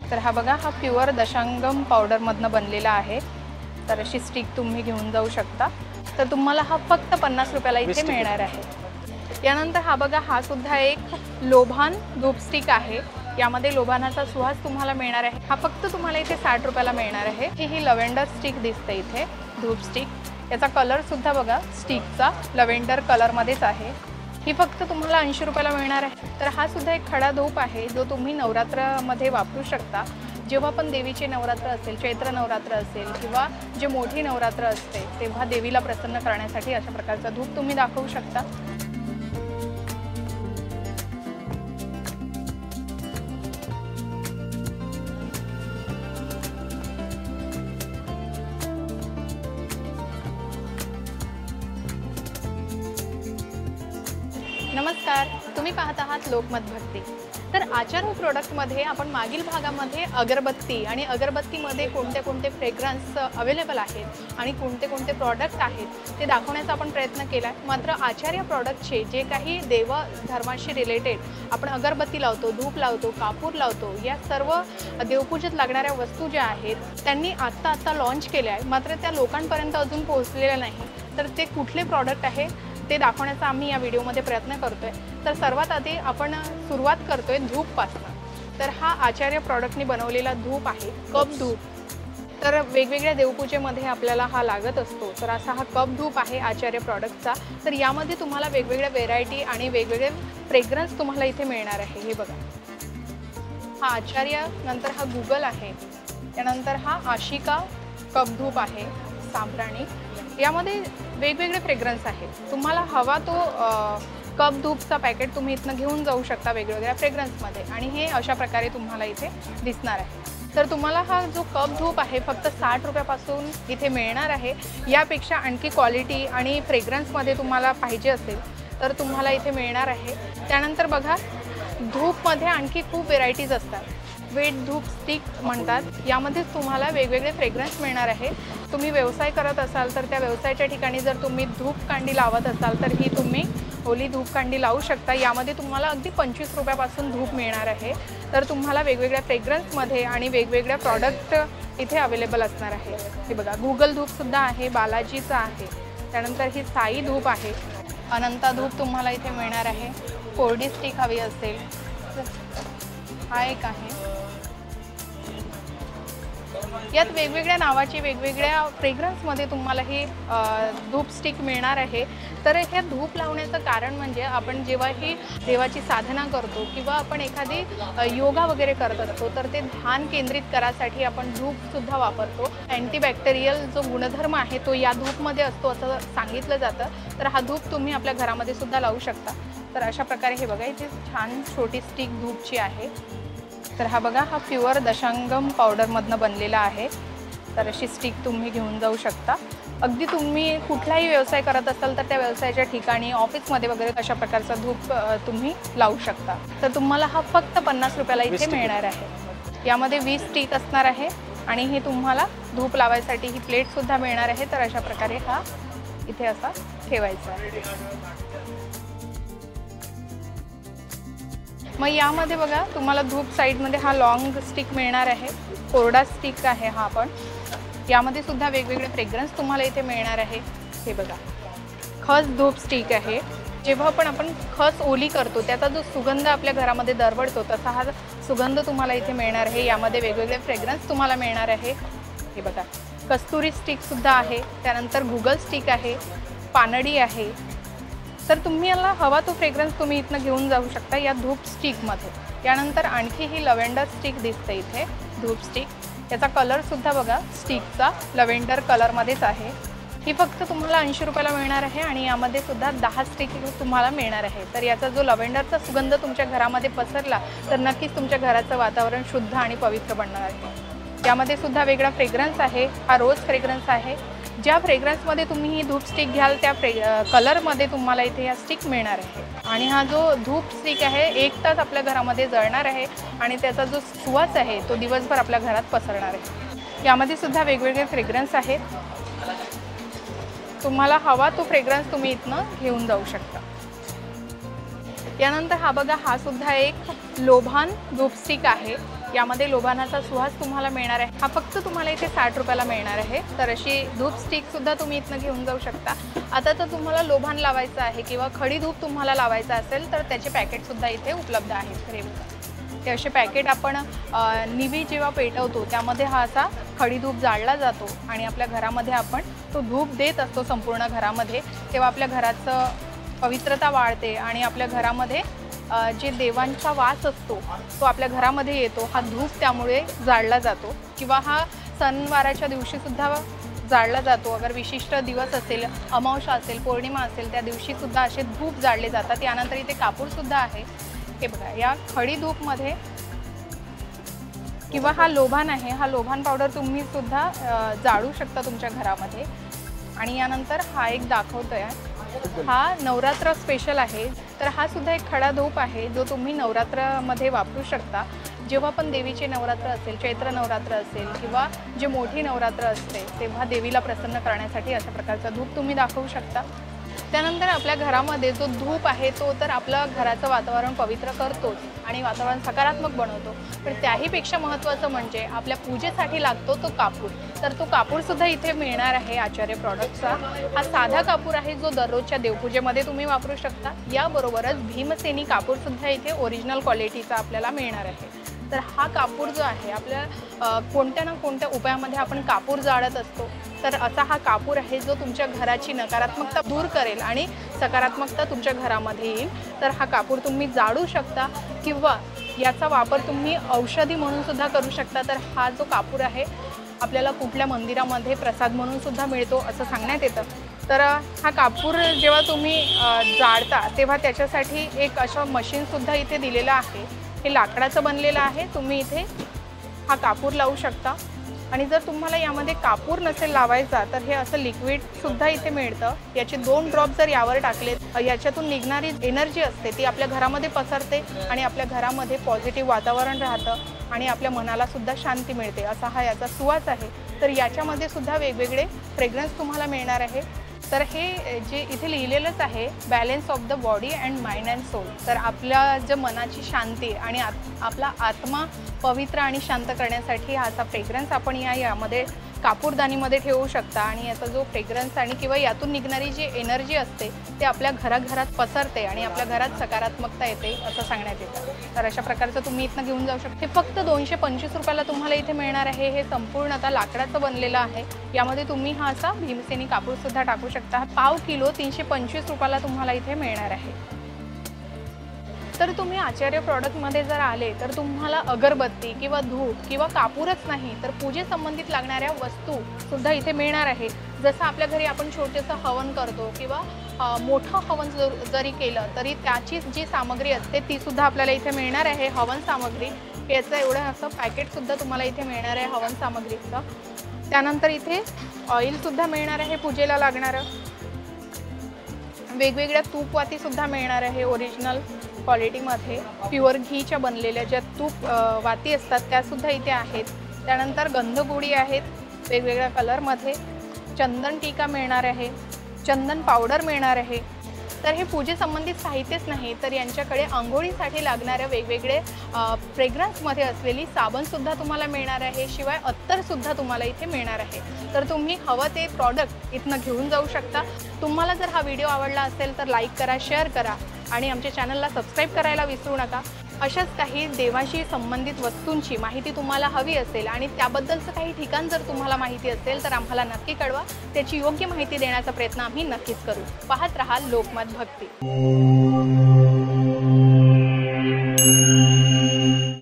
तर हा बघा, हा प्युअर दशांगम पावडरमधनं बनलेला आहे। तर अशी स्टिक तुम्ही घेऊन जाऊ शकता। तर तुम्हाला हा फक्त 50 रुपयाला इथे मिळणार आहे। यानंतर हा बघा, हा सुद्धा एक लोभान धूप स्टिक आहे। यामध्ये लोभानाचा सुवास तुम्हाला मिळणार आहे। हा फक्त तुम्हाला इथे 60 रुपयाला मिळणार आहे। ही लव्हेंडर स्टिक दिसते इथे, धूप स्टिक। याचा कलर सुद्धा बघा, स्टिकचा लव्हेंडर कलरमध्येच आहे। ही फक्त तुम्हाला 80 रुपयाला मिळणार आहे। तर हा सुद्धा एक खडा धूप आहे, जो तुम्ही नवरात्रामध्ये वापरू शकता। जेव्हा पण देवीचे नवरात्र असेल, चैत्र नवरात्र असेल किंवा जे मोठी नवरात्र असते, तेव्हा देवीला प्रसन्न करण्यासाठी अशा प्रकारचा धूप तुम्ही दाखवू शकता। नमस्कार, तुम्ही पाहत आहात लोकमत भक्ती। तर आचारू प्रोडक्टमध्ये आपण मागील भागामध्ये अगरबत्ती आणि अगरबत्तीमध्ये कोणते कोणते फ्रेग्रन्स अवेलेबल आहेत आणि कोणते कोणते प्रॉडक्ट आहेत ते दाखवण्याचा आपण प्रयत्न केला आहे। मात्र आचार्य प्रॉडक्टचे जे काही देवधर्माशी रिलेटेड आपण अगरबत्ती लावतो, धूप लावतो, कापूर लावतो, या सर्व देवपूजेत लागणाऱ्या वस्तू ज्या आहेत त्यांनी आत्ता लॉन्च केल्या आहे, मात्र त्या लोकांपर्यंत अजून पोहोचलेल्या नाही। तर ते कुठले प्रॉडक्ट आहे ते दाखवण्याचा आम्ही या व्हिडिओमध्ये प्रयत्न करतोय। तर सर्वात आधी आपण सुरुवात करतोय धूपपासून। तर हा आचार्य प्रॉडक्टनी बनवलेला धूप आहे, कप धूप। तर वेगवेगळ्या देवपूजेमध्ये आपल्याला हा लागत असतो। तर असा हा कप धूप आहे आचार्य प्रॉडक्टचा। तर यामध्ये तुम्हाला वेगवेगळ्या व्हेरायटी आणि वेगवेगळे फ्रेग्रन्स तुम्हाला इथे मिळणार आहे। हे बघा, हा आचार्य, नंतर हा गुगल आहे, त्यानंतर हा आशिका कप धूप आहे, साम्राणी। यामध्ये वेगवेगळे फ्रेग्रन्स आहेत। तुम्हाला हवा तो कप धूपचा पॅकेट तुम्ही इथनं घेऊन जाऊ शकता वेगवेगळ्या फ्रेग्रन्समध्ये, आणि हे अशा प्रकारे तुम्हाला इथे दिसणार आहे। तर तुम्हाला हा जो कप धूप आहे फक्त 60 रुपयापासून इथे मिळणार आहे। यापेक्षा आणखी क्वालिटी आणि फ्रेग्रन्समध्ये तुम्हाला पाहिजे असेल तर तुम्हाला इथे मिळणार आहे। त्यानंतर बघा, धूपमध्ये आणखी खूप व्हेरायटीज असतात। वेट धूप स्टिक म्हणतात, यामध्येच तुम्हाला वेगवेगळे फ्रेग्रन्स मिळणार आहे। तुम्ही व्यवसाय करत असाल तर त्या व्यवसायाच्या ठिकाणी जर तुम्ही धूप कांडी लावत असाल तर ही तुम्ही ओली धूप कांडी लावू शकता। यामध्ये तुम्हाला अगदी 25 रुपयापासून धूप मिळणार आहे। तर तुम्हाला वेगवेगळ्या फ्रेग्रन्समध्ये आणि वेगवेगळ्या प्रॉडक्ट इथे अवेलेबल असणार आहे। हे बघा, गुगल धूपसुद्धा आहे, बालाजीचा आहे, त्यानंतर ही साई धूप आहे, अनंता धूप तुम्हाला इथे मिळणार आहे। कोरडी स्टिक हवी असेल हा एक आहे। यात वेगवेगळ्या नावाची वेगवेगळ्या फ्रेग्रन्समध्ये तुम्हाला ही धूप स्टिक मिळणार आहे। तर हे धूप लावण्याचं कारण म्हणजे आपण जेव्हा ही देवाची साधना करतो किंवा आपण एखादी योगा वगैरे करत असतो तर ते ध्यान केंद्रित करायसाठी आपण धूपसुद्धा वापरतो। अँटीबॅक्टेरियल जो गुणधर्म आहे तो या धूपमध्ये असतो असं सांगितलं जातं। तर हा धूप तुम्ही आपल्या घरामध्ये सुद्धा लावू शकता। तर अशा प्रकारे हे बघा, इथे छान छोटी स्टिक धूपची आहे। तर हा बघा, हा प्युअर दशांगम पावडरमधनं बनलेला आहे। तर अशी स्टिक तुम्ही घेऊन जाऊ शकता। अगदी तुम्ही कुठलाही व्यवसाय करत असाल तर त्या व्यवसायाच्या ठिकाणी, ऑफिसमध्ये वगैरे अशा प्रकारचा धूप तुम्ही लावू शकता। तर तुम्हाला हा फक्त 50 रुपयाला इथे मिळणार आहे। यामध्ये 20 स्टिक असणार आहे आणि हे तुम्हाला धूप लावायसाठी ही प्लेटसुद्धा मिळणार आहे। तर अशा प्रकारे हा इथे असा ठेवायचा आहे। मग यामध्ये बघा, तुम्हाला धूप साईडमध्ये हा लॉंग स्टिक मिळणार आहे, कोरडा स्टिक आहे हा पण। यामध्ये सुद्धा वेगवेगळे फ्रेग्रन्स तुम्हाला इथे मिळणार आहे। हे बघा, खस धूप स्टिक आहे। जेव्हा पण आपण खस ओली करतो त्याचा जो सुगंध आपल्या घरामध्ये दरवळतो तसा हा सुगंध तुम्हाला इथे मिळणार आहे। यामध्ये वेगवेगळे फ्रेग्रन्स तुम्हाला मिळणार आहे। हे बघा, कस्तुरी स्टिकसुद्धा आहे, त्यानंतर गुगल स्टिक आहे, पानडी आहे। तर तुम्ही याला हवा तो फ्रेग्रन्स तुम्ही इथनं घेऊन जाऊ शकता या धूप स्टिकमध्ये। यानंतर आणखी ही लव्हेंडर स्टिक दिसते इथे, धूप स्टिक। याचा कलरसुद्धा बघा, स्टिकचा लव्हेंडर कलरमध्येच आहे। ही फक्त तुम्हाला 80 रुपयाला मिळणार आहे आणि यामध्ये सुद्धा 10 स्टिक तुम्हाला मिळणार आहे। तर याचा जो लव्हेंडरचा सुगंध तुमच्या घरामध्ये पसरला तर नक्कीच तुमच्या घराचं वातावरण शुद्ध आणि पवित्र बनणार आहे। यामध्ये सुद्धा वेगळा फ्रेग्रन्स आहे, हा रोज फ्रेग्रन्स आहे। ज्या फ्रेग्रन्समध्ये तुम्ही ही धूप स्टिक घ्याल त्या कलरमध्ये तुम्हाला इथे या स्टिक मिळणार आहे। आणि हा जो धूप स्टिक आहे 1 तास आपल्या घरामध्ये जळणार आहे आणि त्याचा जो सुवास आहे तो दिवसभर आपल्या घरात पसरणार आहे। यामध्ये सुद्धा वेगवेगळे फ्रेग्रन्स आहेत। तुम्हाला हवा तो फ्रेग्रन्स तुम्ही इथनं घेऊन जाऊ शकता। यानंतर हा बघा, हा सुद्धा एक लोभान धूप स्टिक आहे। यामध्ये लोबानाचा सुवास तुम्हाला मिळणार आहे। हा फक्त तुम्हाला इथे 60 रुपयाला मिळणार आहे। तर अशी धूप स्टिक सुद्धा तुम्ही इथनं घेऊन जाऊ शकता। आता तर तुम्हाला लोबान लावायचं आहे किंवा खडी धूप तुम्हाला लावायचं असेल तर त्याचे पॅकेट सुद्धा इथे उपलब्ध आहेत। हे असे पॅकेट आपण निवी जेव्हा पेटवतो त्यामध्ये हा असा खडी धूप जाळला जातो आणि आपल्या घरामध्ये आपण तो धूप देत असतो संपूर्ण घरामध्ये। तेव्हा आपल्या घराचं पवित्रता वाढते आणि आपल्या घरामध्ये जे देवांचा वास असतो तो आपल्या घरामध्ये येतो। हा धूप त्यामुळे जाळला जातो किंवा हा सणवाराच्या दिवशी सुद्धा जाळला जातो। अगर विशिष्ट दिवस असेल, अमावस्या असेल, पौर्णिमा असेल त्या दिवशी सुद्धा असे धूप जाळले जातात। यानंतर इथे कापूर सुद्धा आहे। हे बघा, या खडी धूपमध्ये किंवा हा लोबान आहे, हा लोबान पावडर तुम्ही सुद्धा जाळू शकता तुमच्या घरामध्ये। आणि यानंतर हा एक दाखवतोय, हा नवरात्र स्पेशल आहे। तर हा सुद्धा एक खडा धूप आहे जो तुम्ही नवरात्रामध्ये वापरू शकता। जेव्हा पण देवीचे नवरात्र असेल, चैत्र नवरात्र असेल किंवा जे मोठी नवरात्र असते तेव्हा देवीला प्रसन्न करण्यासाठी अशा प्रकारचा धूप तुम्ही दाखवू शकता। त्यानंतर आपल्या घरामध्ये जो धूप आहे तो तर आपलं घराचं वातावरण पवित्र करतोच आणि वातावरण सकारात्मक बनवतो, पण त्याहीपेक्षा महत्त्वाचं म्हणजे आपल्या पूजेसाठी लागतो तो कापूर। तर तो कापूर सुद्धा इथे मिळणार आहे आचार्य प्रॉडक्ट्सचा। हा साधा कापूर आहे जो दररोजच्या देवपूजेमध्ये तुम्ही वापरू शकता। याबरोबरच भीमसेनी कापूर सुद्धा इथे ओरिजिनल क्वालिटीचा आपल्याला मिळणार आहे। तर हा कापूर जो आहे, आपल्या कोणत्या ना कोणत्या उपायामध्ये आपण कापूर जाळत असतो, तर असा हा कापूर आहे जो तुमच्या घराची नकारात्मकता दूर करेल आणि सकारात्मकता तुमच्या घरामध्ये येईल। तर हा कापूर तुम्ही जाळू शकता किंवा याचा वापर तुम्ही औषधी म्हणून सुद्धा करू शकता। तर हा जो कापूर आहे आपल्याला कुठल्या मंदिरामध्ये प्रसाद म्हणून सुद्धा मिळतो असं सांगण्यात येतं। तर हा कापूर जेव्हा तुम्ही जाळता तेव्हा त्याच्यासाठी एक असं मशीनसुद्धा इथे दिलेलं आहे। हे लाकडाचं बनलेलं आहे। तुम्ही इथे हा कापूर लावू शकता आणि जर तुम्हाला यामध्ये कापूर नसेल लावायचा तर हे असं लिक्विडसुद्धा इथे मिळतं। याचे 2 ड्रॉप जर यावर टाकलेत, याच्यातून निघणारी एनर्जी असते ती आपल्या घरामध्ये पसरते आणि आपल्या घरामध्ये पॉझिटिव्ह वातावरण राहतं आणि आपल्या मनाला सुद्धा शांती मिळते। असा हा याचा सुवास आहे। तर याच्यामध्ये सुद्धा वेगवेगळे फ्रेग्रन्स तुम्हाला मिळणार आहे। तर हे जे इथे लिहिलेलंच आहे, balance of the body and mind and soul. तर आपल्या जे मनाची शांती आणि आपला आत्मा पवित्र आणि शांत करण्यासाठी हा असा फ्रेग्रन्स आपण यामध्ये कापूरदानीमध्ये ठेवू शकता आणि याचा जो फ्रेग्रन्स आणि किंवा यातून निघणारी जी एनर्जी असते ते आपल्या घराघरात पसरते आणि आपल्या घरात सकारात्मकता येते असं सांगण्यात येतं। तर अशा प्रकारचं तुम्ही इथनं घेऊन जाऊ शकता। हे फक्त 225 रुपयाला तुम्हाला इथे मिळणार आहे। हे संपूर्णतः लाकडाचं बनलेलं आहे। यामध्ये तुम्ही हा असा भीमसेनी कापूर सुद्धा टाकू शकता। पाव किलो 325 रुपयाला तुम्हाला इथे मिळणार आहे। तर तुम्ही आचार्य प्रॉडक्टमध्ये जर आले तर तुम्हाला अगरबत्ती किंवा धूप किंवा कापूरच नाही तर पूजेसंबंधित लागणाऱ्या वस्तू सुद्धा इथे मिळणार आहे। जसं आपल्या घरी आपण छोटेसं हवन करतो किंवा मोठं हवन जरी केलं तरी त्याची जी सामग्री असते ती सुद्धा आपल्याला इथे मिळणार आहे। हवन सामग्री याचं एवढं असं पॅकेटसुद्धा तुम्हाला इथे मिळणार आहे हवन सामग्रीचं। त्यानंतर इथे ऑइलसुद्धा मिळणार आहे पूजेला लागणारं। वेगवेगळ्या तूपवातीसुद्धा मिळणार आहे ओरिजिनल क्वालिटीमध्ये। प्युअर घीच्या बनलेल्या ज्या तूप वाती असतात त्यासुद्धा इथे आहेत। त्यानंतर गंधगोळी आहेत वेगवेगळ्या कलरमध्ये। चंदन टीका मिळणार आहे, चंदन पावडर मिळणार आहे। तर हे पूजेसंबंधित साहित्यच नाही तर यांच्याकडे अंघोळीसाठी लागणाऱ्या वेगवेगळे फ्रेग्रन्समध्ये असलेली साबणसुद्धा तुम्हाला मिळणार आहे। शिवाय अत्तरसुद्धा तुम्हाला इथे मिळणार आहे। तर तुम्ही हवं ते प्रॉडक्ट इथनं घेऊन जाऊ शकता। तुम्हाला जर हा व्हिडिओ आवडला असेल तर लाईक करा, शेअर करा आणि आमच्या चॅनलला सबस्क्राईब करायला विसरू नका। अशाच काही देवाशी संबंधित वस्तूंची माहिती तुम्हाला हवी असेल आणि त्याबद्दलचं काही ठिकाण जर तुम्हाला माहिती असेल तर आम्हाला नक्की कळवा। त्याची योग्य माहिती देण्याचा प्रयत्न आम्ही नक्कीच करू। पाहत रहा लोकमत भक्ती।